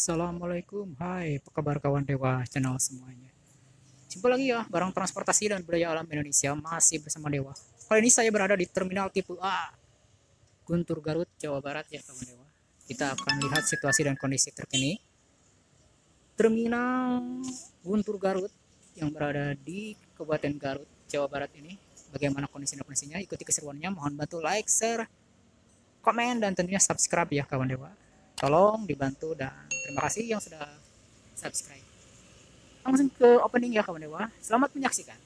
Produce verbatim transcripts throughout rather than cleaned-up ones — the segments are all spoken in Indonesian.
Assalamualaikum, hai, apa kabar kawan Dewa channel semuanya. Jumpa lagi ya, barang transportasi dan budaya alam Indonesia masih bersama Dewa. Kali ini saya berada di Terminal Tipe A, Guntur Garut, Jawa Barat ya kawan Dewa. Kita akan lihat situasi dan kondisi terkini Terminal Guntur Garut yang berada di Kabupaten Garut, Jawa Barat ini. Bagaimana kondisi dan kondisinya? Ikuti keseruannya. Mohon bantu like, share, komen, dan tentunya subscribe ya kawan Dewa. Tolong dibantu dan terima kasih yang sudah subscribe. Langsung ke opening ya kawan Dewa. Selamat menyaksikan.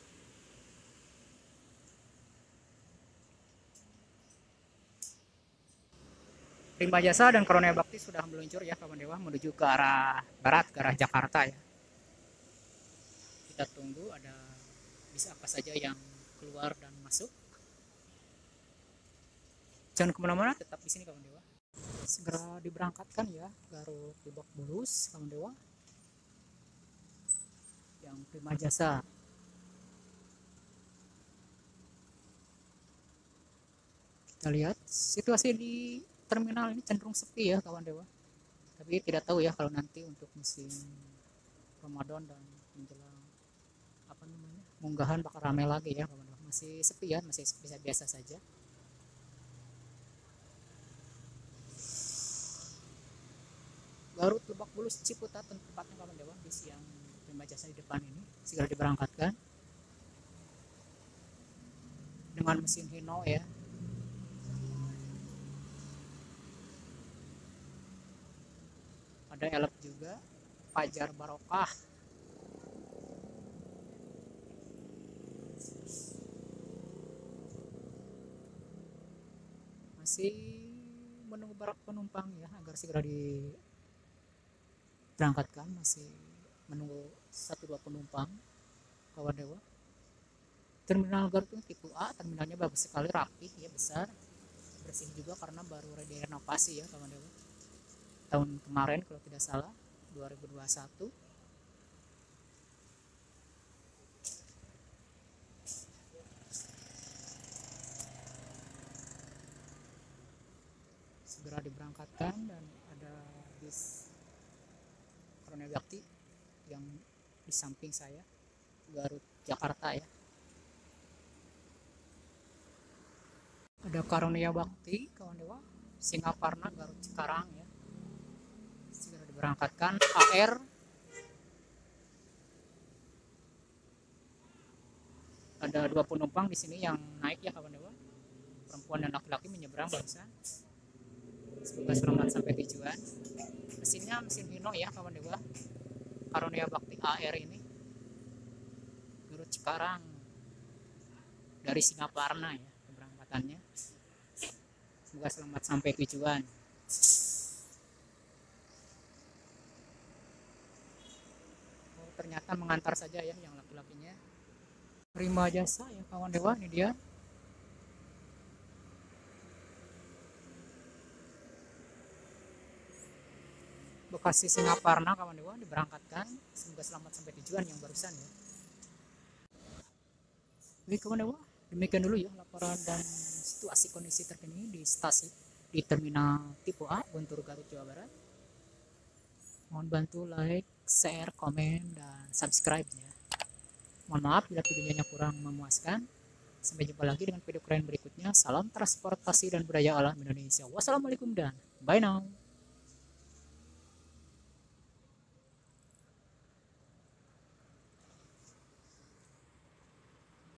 Prima Jasa dan Karunia Bakti sudah meluncur ya kawan Dewa menuju ke arah barat, ke arah Jakarta ya. Kita tunggu ada bis apa saja yang keluar dan masuk. Jangan kemana-mana, tetap di sini kawan Dewa. Segera diberangkatkan ya Garut Lebak Bulus kawan Dewa. Yang Prima Jasa. Kita lihat situasi di terminal ini cenderung sepi ya kawan Dewa. Tapi tidak tahu ya kalau nanti untuk musim Ramadan dan menjelang apa namanya munggahan bakal ramai lagi ya kawan Dewa. Masih sepi ya, masih bisa biasa saja. Garut Lebak Bulus Ciputat tempatnya kawan Dewa, bis yang Prima Jasa di depan ini segera diberangkatkan dengan mesin Hino ya. Ada elep juga, Fajar Barokah. Masih menunggu para penumpang ya agar segera diberangkatkan. Masih menunggu satu dua penumpang kawan Dewa. Terminal Garut tipe A, terminalnya bagus sekali, rapih ya, besar, bersih juga karena baru direnovasi ya kawan Dewa. Tahun kemarin kalau tidak salah, dua ribu dua puluh satu. Segera diberangkatkan dan ada bis Karunia Bakti yang di samping saya, Garut Jakarta ya. Ada Karunia Bakti kawan Dewa, Singaparna Garut Cikarang ya. Segera diberangkatkan. A R ada dua penumpang di sini yang naik ya kawan Dewa, perempuan dan laki-laki menyeberang barusan. Semoga selamat sampai tujuan. Mesinnya mesin Hino ya kawan Dewa, Karunia Bakti A R ini Garut Cikarang dari Singaparna ya keberangkatannya. Semoga selamat sampai tujuan. Oh, ternyata mengantar saja ya yang laki-lakinya. Prima Jasa ya kawan Dewa, ini dia. Bekasi Singaparna kawan Dewa diberangkatkan. Semoga selamat sampai tujuan yang barusan ya. Oke kawan Dewa, demikian dulu ya laporan dan situasi kondisi terkini di stasiun di terminal tipe A Guntur Garut Jawa Barat. Mohon bantu like, share, komen, dan subscribe ya. Mohon maaf bila videonya kurang memuaskan. Sampai jumpa lagi dengan video keren berikutnya. Salam transportasi dan budaya alam Indonesia. Wassalamualaikum dan bye now.